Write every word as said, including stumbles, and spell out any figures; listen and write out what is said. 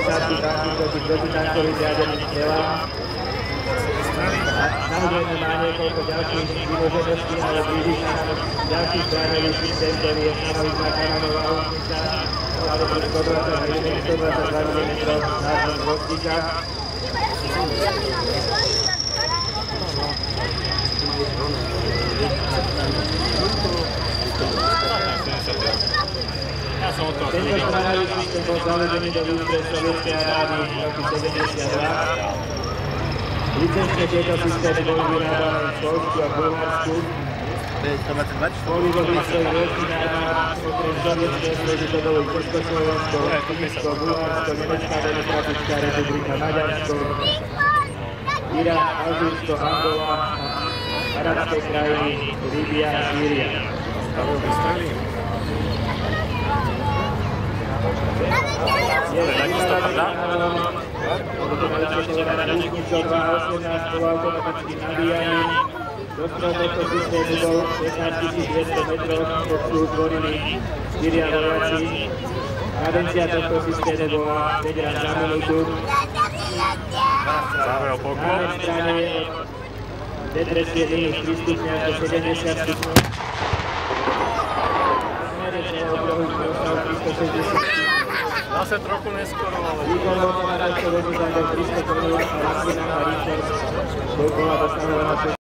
štáty banky proti protitankovým riadeným strelám. Samozrejme má niekoľko ďalších vymožeností, ale blíži sa nám ďalší zbraňový systém, ktorý je analýzna kanonová účnica, ale pri sto dvadsaťdva milimetrov názvom Rostika. Tento zbraňový systém bol zavedený do výzbroj Sovietskej armády v roku sedemdesiatdva. Licenčne tieto systémy boli vyrábané v Poľsku a Bulharsku. Boli vo výstroji rôznych armád, okrem Sovietského zväzu to boli Československo, Fínsko, Bulharsko, Nemecká demokratická republika, Maďarsko, Irán, Alžírsko, Angola, arabské krajiny, Líbia a Sýria. Je takisto pravda? dva osemnásť poloautomaticky nabíjaný. Dostrel tohto systému bol pätnásť tisíc dvesto metrov, pod sú utvorili štyria vojaci. Kadencia tohto systému bola päť rán za minútu. Na jednej strane je od depresie minus tri stupňa až do sedemdesiat stupňov. Zase trochu neskoro, ale... Výkon bol na tohto vozidla bol tristo korún a maximálna rýchlosť bola dosahovaná